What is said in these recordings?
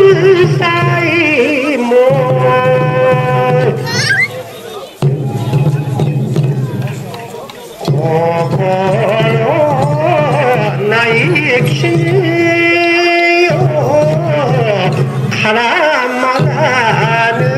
さいも心ない君よ絡まらぬ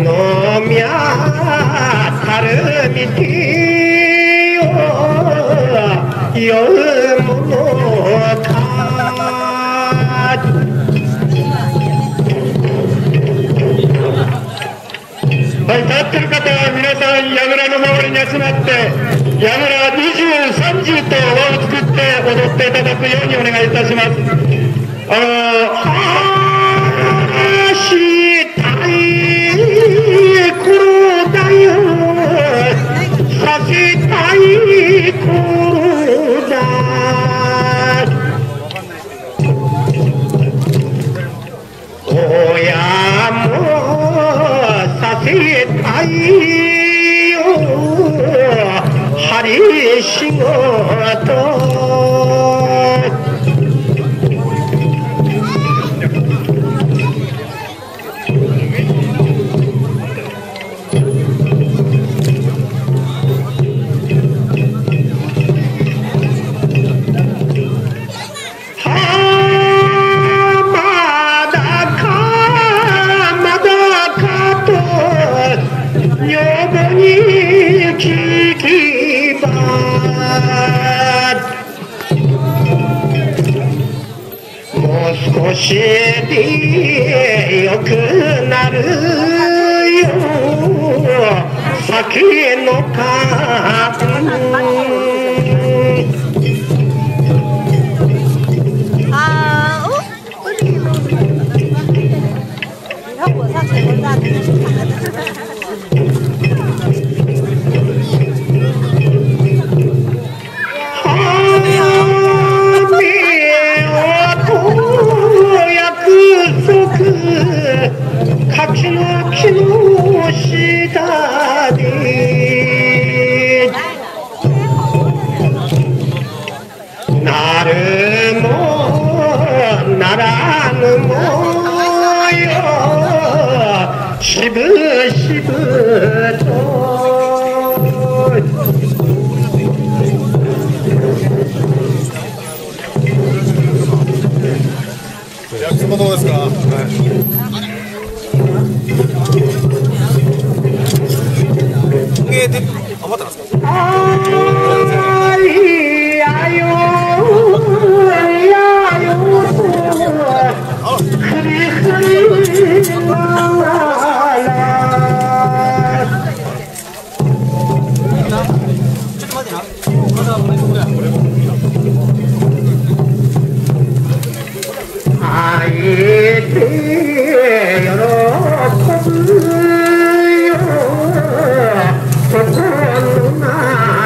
놈이야 다른 밑에 여무노 가はい、立ってる方は皆さん櫓の周りに集まって櫓20、30と輪を作って踊っていただくようにお願いいたします。したい頃だよさせたい頃だ親もさせたいよ針仕事少しでよくなるよ酒の缶柿の木の下でなるもならぬもよしぶしぶと焼きそばどうですか？余ってますか？ いやよいやよふりふりながらちょっと待ってな。まだこれ。 会えて喜ぶよ心の中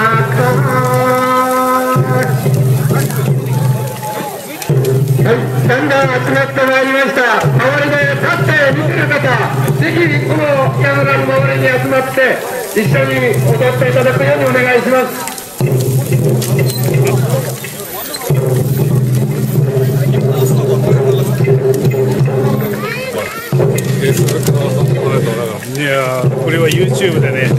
はい、だんだん集まってまいりました。周りで立って見てる方ぜひこの櫓の周りに集まって一緒に踊っていただくようにお願いします。 いやー、これは YouTube でね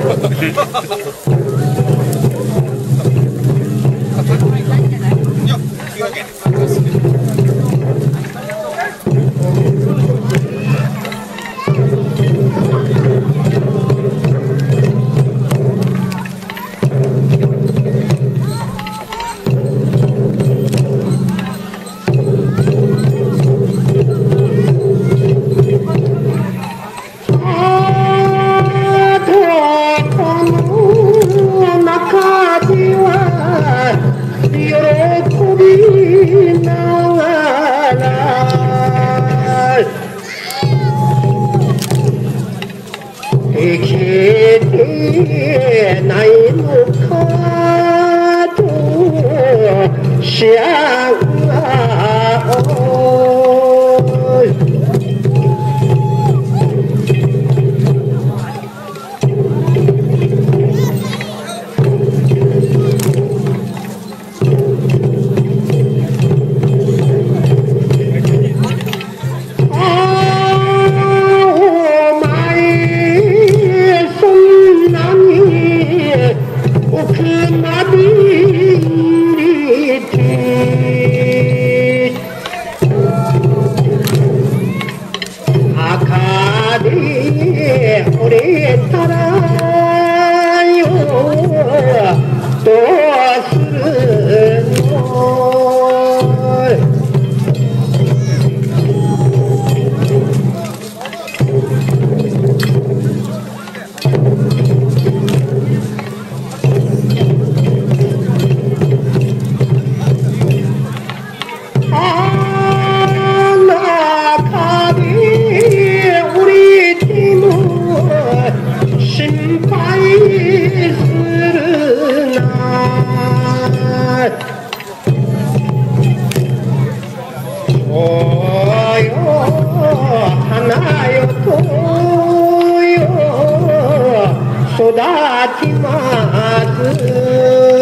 生きてないのかとしあ奥まで入れてするなおよ花よとよ育ちます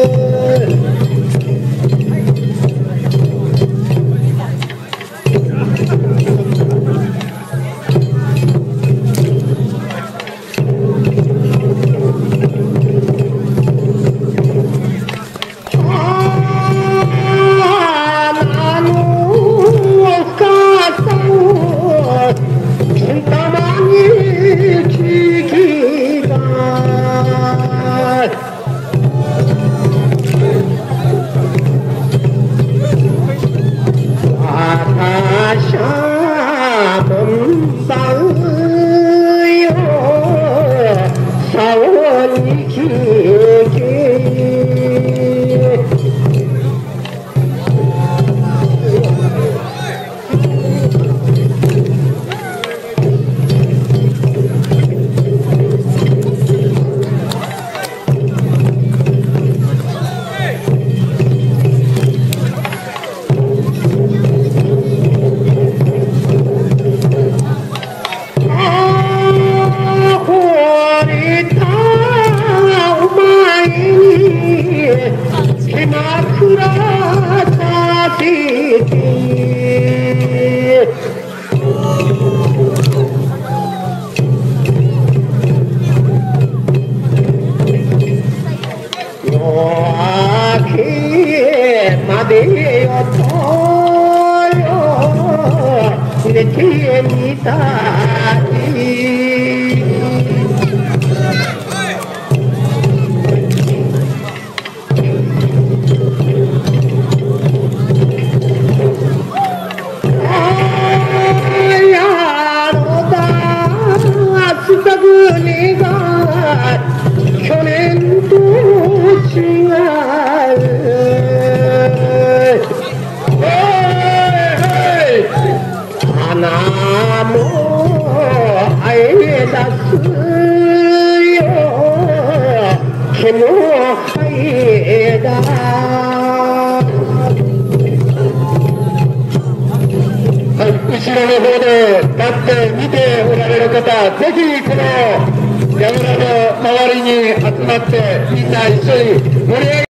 後ろの方で立って見ておられる方、ぜひこの櫓の周りに集まってみんな一緒に盛り上げ